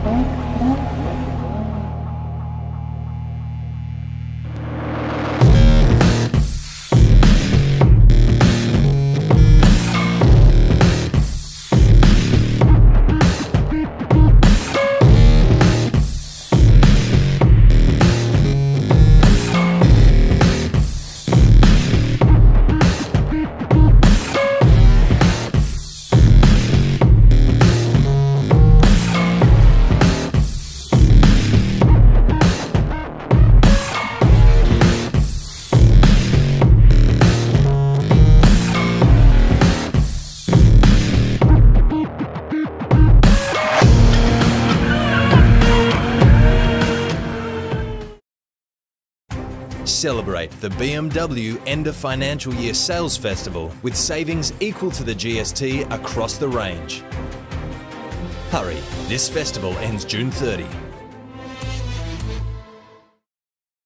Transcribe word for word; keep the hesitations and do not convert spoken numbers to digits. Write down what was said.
Celebrate the B M W End of Financial Year Sales Festival with savings equal to the G S T across the range. Hurry, this festival ends June thirtieth.